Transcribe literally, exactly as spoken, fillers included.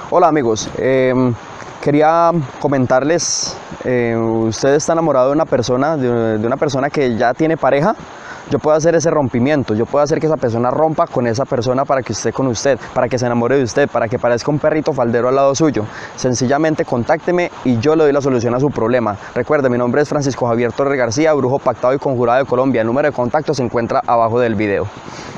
Hola amigos, eh, quería comentarles, eh, usted está enamorado de una persona, de, de una persona que ya tiene pareja. Yo puedo hacer ese rompimiento, yo puedo hacer que esa persona rompa con esa persona para que esté con usted, para que se enamore de usted, para que parezca un perrito faldero al lado suyo. Sencillamente contácteme y yo le doy la solución a su problema. Recuerde, mi nombre es Francisco Javier Torres García, brujo pactado y conjurado de Colombia. El número de contacto se encuentra abajo del video.